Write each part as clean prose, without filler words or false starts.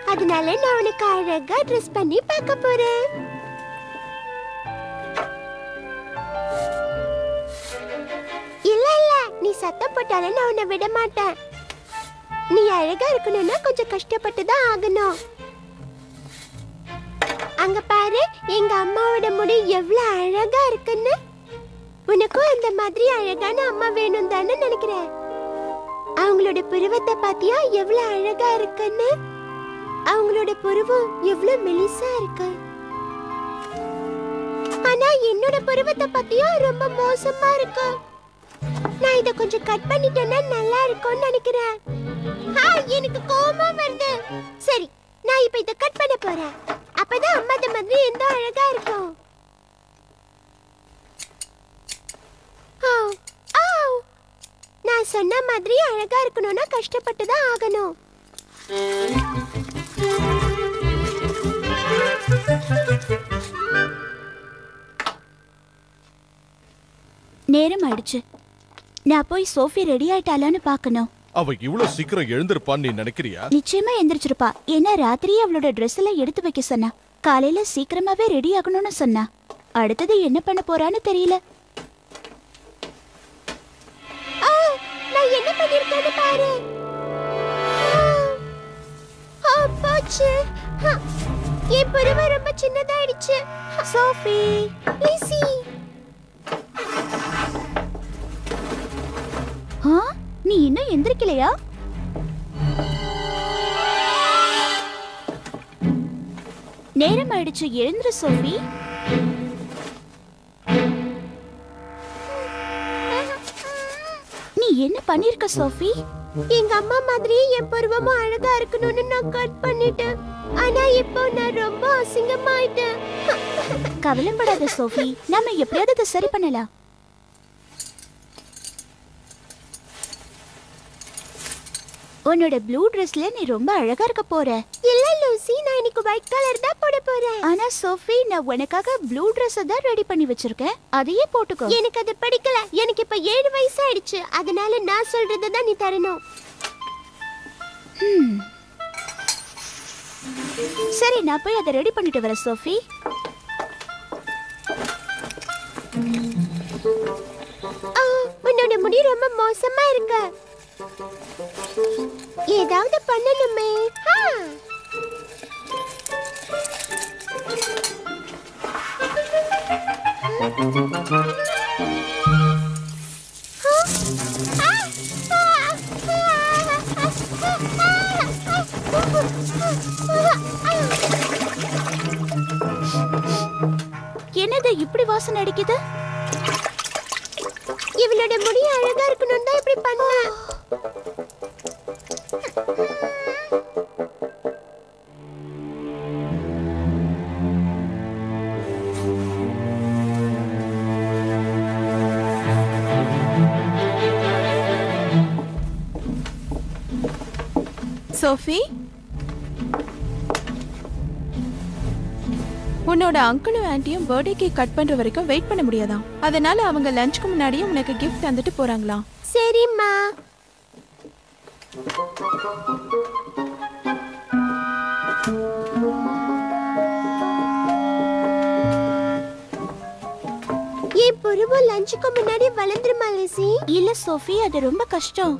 அதனால நான் உனக்கு அழகா ட்ரெஸ் பண்ணி பார்க்க போறேன். இல்ல இல்ல, நீ சத்தம் போட்டாலும் நான் உன்னை விட மாட்டேன். நீ அழகா இருக்கணும்னா கொஞ்சம் கஷ்டப்பட்டு தான் ஆகணும். அங்க பாரு, எங்க அம்மாவோட முடி எவ்வளவு அழகா இருக்குன்னு. உனக்கும் அந்த மாதிரி அழகான அம்மா வேணும் தானே நினைக்கிறேன். அவங்களோட புருவத்தை பாத்தியா எவ்வளவு அழகா இருக்குன்னு. அவங்களோட புருவம் எவ்வளவு மெலிசா இருக்கு. ஆனா என்னோட புருவத்தை பாத்தியா ரொம்ப மோசமா இருக்கு. நான் இத கொஞ்சம் கட் பண்ணிட்டேன்னா நல்லா இருக்கும்னு நினைக்கிறேன். எனக்கு கோபம் வருது. சரி, நான் இப்ப இத கட் பண்ண போறேன். அப்பதான் அம்மா இந்த மாதிரி எந்த அழகா இருக்கும். நான் சொன்ன மாதிரி அழகா இருக்கணும்னா கஷ்டப்பட்டு தான் ஆகணும். நேரம் ஆயிடுச்சு. நான் போய் சோஃபி ரெடி ஆயிட்டாளான்னு பார்க்கணும். அவ இவ்வளவு சீக்கிரம் எழுந்திருப்பான்னு நீ நினைக்கிறியா? நிச்சயமா எந்திரிச்சிருப்பா. ஏன்னா ராத்திரியே அவளோட ட்ரெஸ் எல்லாம் எடுத்து வைக்க சொன்னா. காலையில சீக்கிரமாவே ரெடி ஆகணும்னு சொன்னா. அடுத்தது என்ன பண்ண போறான்னு தெரியல. நான் என்ன பண்ணிருக்கேன்னு பாரு. போச்சு. என் புருவம் ரொம்ப சின்னதாயிடுச்சு. Sophie, easy. நீ இன்னும் எந்திரிக்கலையா? நேரம் ஆயிடுச்சு, எழுந்துரு சோஃபி. நீ என்ன பண்ணிருக்க சோஃபி? எங்க அம்மா மாதிரி என் பருவமும் அழகா இருக்கணும்னு நான் கட் பண்ணிட்டேன். ஆனா இப்போ நான் ரொம்ப அசிங்கமாயிட்டேன். கவலைப்படாத சோஃபி, நாம எப்படியாவது அதை சரி பண்ணலாம். உன்னோட ப்ளூ ட்ரெஸ்ல நீ ரொம்ப அழகா இருக்க போற. இல்ல லூசி, நான் இன்னைக்கு ஒயிட் கலர் தான் போட போறேன். ஆனா சோஃபி, நான் உனக்காக ப்ளூ ட்ரெஸ் தான் ரெடி பண்ணி வச்சிருக்கேன். அதையே போட்டுக்கோ. எனக்கு அது பிடிக்கல. எனக்கு இப்ப 7 வயசு ஆயிடுச்சு. அதனால நான் சொல்றதை தான் நீ தரணும். சரி, நான் போய் அதை ரெடி பண்ணிட்டு வரேன் சோஃபி. உன்னோட முடி ரொம்ப மோசமா இருக்கு. ஏதாவது பண்ணணுமே. என்னது இப்படி வாசனை அடிக்குது? இவளோட முடி அழகா இருக்கணும் தான் இப்படி பண்ண. சோஃபி, உன்னோட அங்கிளும் ஆன்ட்டியும் பர்த்டே கேக் கட் பண்ற வரைக்கும் வெயிட் பண்ண முடியாதாம். அதனால அவங்க லஞ்சுக்கு முன்னாடியே உனக்கு கிஃப்ட் தந்துட்டு போறாங்களாம். சரிம்மா. என் புருவம் லஞ்சுக்கு முன்னாடி வளர்ந்துருமா லிசி? இல்ல சோஃபி, அது ரொம்ப கஷ்டம்.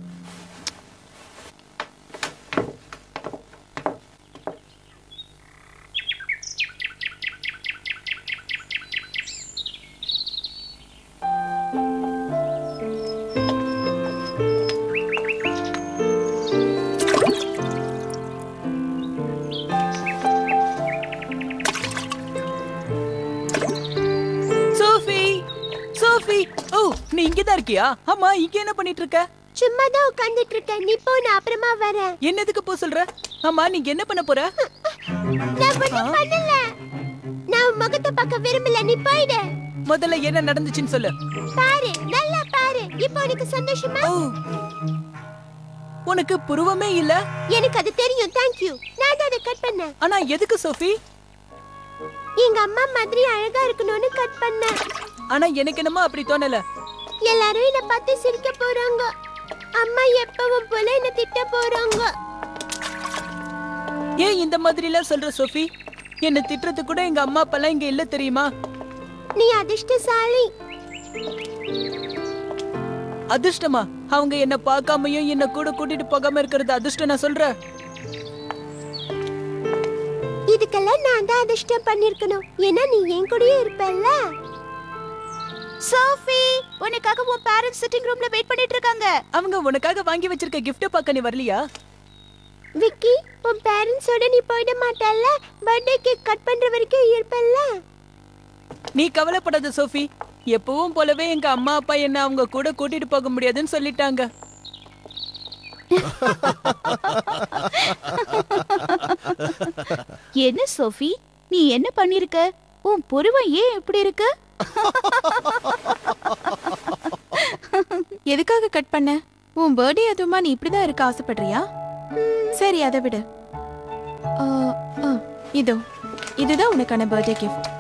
நீ இங்க தான் இருக்கியா? அம்மா, இங்க என்ன பண்ணிட்டு இருக்க? சும்மா தான் உட்கார்ந்துட்டு இருக்கேன். நீ போ, நான் அப்புறமா வரேன். என்னதுக்கு போ சொல்ற? அம்மா, நீ என்ன பண்ண போற? நான் ஒண்ணும் பண்ணல. நான் முகத்தை பார்க்க விரும்பல. நீ போயிடு. முதல்ல என்ன நடந்துச்சுன்னு சொல்லு. பாரு, நல்லா பாரு. இப்போ உனக்கு சந்தோஷமா? உனக்கு புருவமே இல்ல? எனக்கு அது தெரியும். Thank you. நான் தான் அதை கட் பண்ணேன். ஆனா எதுக்கு சோஃபி? எங்க அம்மா மாதிரி அழகா இருக்கணும்னு கட் பண்ணேன். ஆனா எனக்கு என்னமோ அப்படி தோணல. எல்லாரும் என்ன பார்த்து சிரிக்க போறாங்க. அம்மா எப்பவும் போல என்ன திட்ட போறாங்க. ஏன் இந்த மாதிரி எல்லாம் சொல்ற சோஃபி? என்ன திட்டுறது கூட எங்க அம்மா அப்பா எல்லாம் இங்க இல்ல தெரியுமா? நீ அதிர்ஷ்டசாலி. அதிர்ஷ்டமா? அவங்க என்ன பார்க்காமையும் என்ன கூட கூட்டிட்டு போகாம இருக்கிறது அதிர்ஷ்டம் நான் சொல்றேன். இதுக்கெல்லாம் நான் தான் அதிர்ஷ்டம் பண்ணிருக்கணும். ஏன்னா நீ என் கூடயே இருப்பல்ல. சோஃபி, உனக்காக உன் பேரண்ட்ஸ் சிட்டிங் ரூம்ல வெயிட் பண்ணிட்டு இருக்காங்க. அவங்க உனக்காக வாங்கி வச்சிருக்க கிஃப்ட் பார்க்க நீ வரலையா? விக்கி, உன் பேரண்ட்ஸோட நீ போயிட மாட்டல்ல? பர்த்டே கேக் கட் பண்ற வரைக்கும் இருப்பல்ல? நீ கவலைப்படாத சோஃபி. எப்பவும் போலவே எங்க அம்மா அப்பா என்ன அவங்க கூட கூட்டிட்டு போக முடியாதுன்னு சொல்லிட்டாங்க. என்ன சோஃபி, நீ என்ன பண்ணிருக்க? உன் புருவம் ஏன் இப்படி இருக்கு? எதுக்காக கட் பண்ண? உன் பர்த்டே அதுமா நீ இப்படிதான் இருக்க ஆசைப்படுறியா? சரி, அதை விடு. இதோ இதுதான் உனக்கான பர்த்டே கிஃப்ட்.